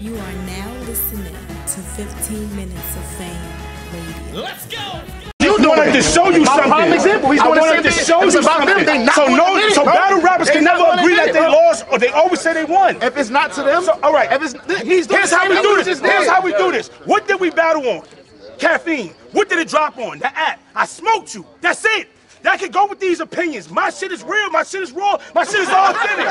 You are now listening to 15 Minutes of Fame Radio. Let's go! I wanted to show you something. Prime example. He's I doing the wanted to same show thing. you It's about them. something. They not So gonna win it, so bro. battle rappers They can not never gonna agree win that it, they bro. lost or they always say they won. If it's not to them, So, all right. If it's, he's doing Here's the how same we thing do we this. just did. Here's how we do this. What did we battle on? Caffeine. What did it drop on? The app. I smoked you. That's it. That can go with these opinions. My shit is real. My shit is raw. My shit is authentic.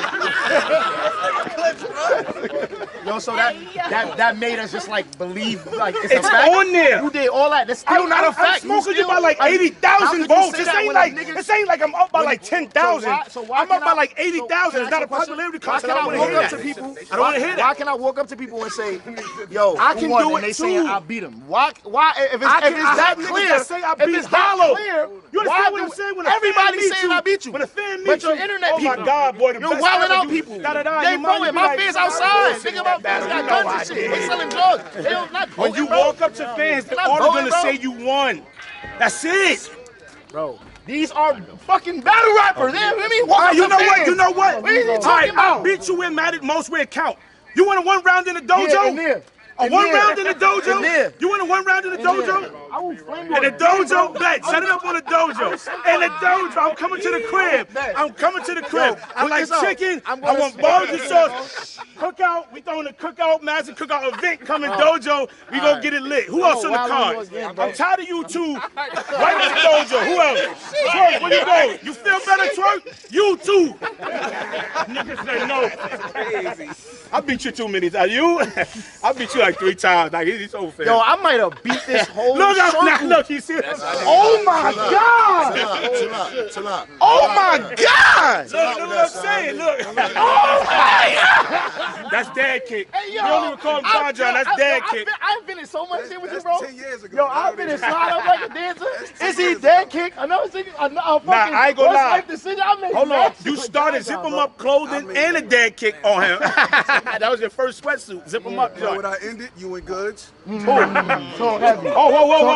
Yo, so that made us just like believe like it's It's a fact. on there. You did all that. That's still not a fact. I'm smoking you still, by like how 80,000 could you votes. say This that ain't when like a nigga- this ain't like I'm up by like 10,000. So why I'm up can by I- like 80,000. It's not a popularity contest. I don't want to hear that. I don't want to hear Why that. can I walk up to people and say, "Yo, I who can won?" do and it they saying too. I beat him? Why? If it's I that have niggas clear, that say I if beat it's that Hollow. clear, You why understand what I'm do saying? When a fan everybody meets saying I beat you? When a fan But meets your you, internet oh people, my God, boy, the you're best wilding ever. out You people. da-da-da, They you might blowing. be My like, fans "Oh, outside. shit, Think about that fans battle, got you know guns and I shit. did. They selling drugs. They don't not When you voting, bro. walk up to fans, they're not all voting, gonna bro. say you won. That's it. Bro, these are fucking battle rappers. They let me walk All up right, you to know what? fans. You know what? What are you All talking right, I about? beat you in mattered most where it count. You want a one round in the dojo? Yeah, in there. A In one there. round in the dojo? In there. You want a one round in the dojo? I will flame you. In the dojo, bet. Set it up on the dojo. In the dojo, I'm coming to the crib. I'm coming to the crib. I look like this up. chicken. I'm I gonna want barbecue sauce. Cookout. We throwing a cookout, massive cookout event coming dojo. We gonna get it lit. Who else on the card? I'm tired of you two. Right in the dojo. Who else? Twerk, where you go? You feel better, Twerk? You too. Niggas say no. I beat you 2 minutes. Are you? I beat you like 3 times. Like he's so fair. Yo, I might have beat this whole Look, circle. look, you see? Oh my God! Chill out. Oh my God! Look what I'm saying, look. Oh my God! That's dad kick. Hey, yo, We don't even call him John John, that's dad kick. I've been in so much shit with you, bro. 10 years ago. Yo, I've been in slide up like a dancer. Is he dead kick? Another thing, a fucking I ain't gonna lie. life decision I made. Hold on, matches you with started John zip John, him bro. up clothing and a dad kick on him. That was your first sweatsuit. Zip him up, You know joint. what I ended? You and Goods. Talk heavy. Oh,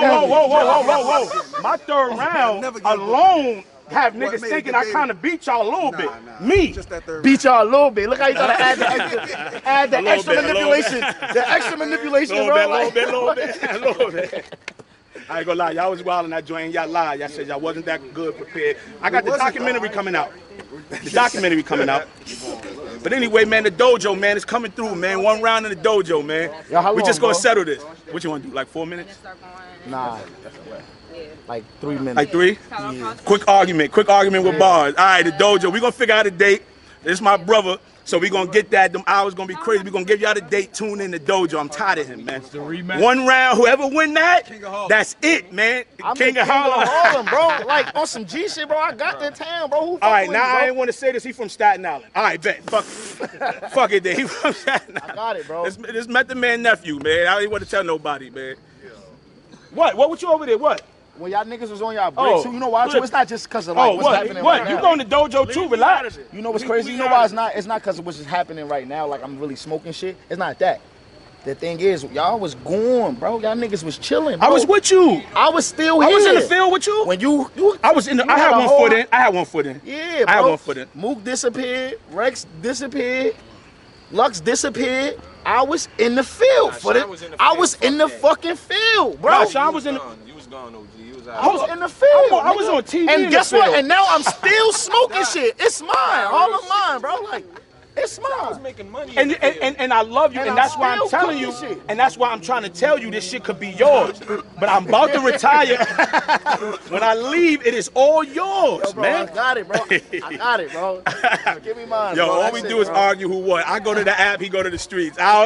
whoa. My third round Never get alone have What niggas made it thinking I debatable? kind of beat y'all a little bit. Nah. Me. Just that third. Beat y'all a little bit. Look how you gotta add the extra, add the little extra bit, a little manipulation. The extra manipulation, bro. Little bit. I ain't gonna lie, y'all was wild in that joint. Y'all lied. Y'all said y'all wasn't that good prepared. I got the documentary coming out. The documentary coming out. But anyway, man, the dojo, man, is coming through, man. One round in the dojo, man. Yo, how We long, just gonna bro? settle this. What you wanna do? Like 4 minutes? Nah. Like 3 minutes. Like 3? Quick argument with bars. All right, the dojo. We gonna figure out a date. This is my brother. So we gonna get that. Them hours gonna be crazy. We gonna give y'all the date. Tune in the dojo. I'm tired of him, man. One round. Whoever win that, that's it, man. I'm King the of Harlem. Harlem, bro. Like on some G shit, bro. I got the town, bro. Who All right, fuck now with me, I bro? ain't want to say this. He from Staten Island. All right, bet. Fuck, fuck it. Then he from Staten Island. I got it, bro. This Method Man nephew, man. I ain't want to tell nobody, man. What? What with you over there? What? When y'all niggas was on y'all break, Oh, too, you know why? Too? look. It's not just because of like Oh, what's what? happening What? right You now. going to dojo too? Relax. You know what's crazy? You know why it's not? It's not because of what's just happening right now. Like I'm really smoking shit. It's not that. The thing is, y'all was gone, bro. Y'all niggas was chilling. Bro. I was with you. I was still here. I was in the field with you. When you I was in the. you I had a one whole- foot in. I had one foot in. Yeah, bro. I had one foot in. Mook disappeared. Rex disappeared. Lux disappeared. I was in the field for Sean the. was in the I field. was in the fucking field, bro. Nah, Sean was in the. You was gone, OG. You was I was out. in the field. I was nigga. on TV in And the guess what? field. And now I'm still smoking shit. It's mine. All of mine, bro. Like, it's I was mine. making money. And, in the field. and I love you, And and I'm that's why I'm still telling you, cooking shit. and that's why I'm trying to tell you this shit could be yours. But I'm about to retire. When I leave, it is all yours, Yo, bro, man. I got it, bro. I got it, bro. Give me mine. Yo, bro. all That's we it, do is bro. argue who won. I go to the app, he go to the streets. I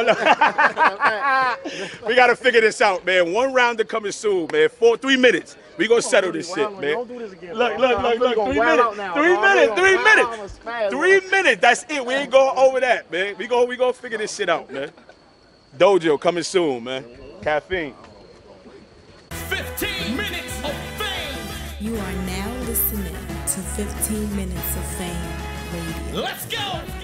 don't know. We gotta figure this out, man. One round to coming soon, man. 3 minutes. We gonna settle this shit, man. Don't do this again. Look, bro. look, I'm look, really look. gonna 3 wild minutes. out now, 3 bro. I'm minutes. 3 really gonna minutes. wild out, spaz, 3 minutes. That's it. We ain't going over that, man. We gonna figure this shit out, man. Dojo coming soon, man. Caffeine. 15 minutes of fame. You are now listening to 15 Minutes of Fame Radio. Let's go!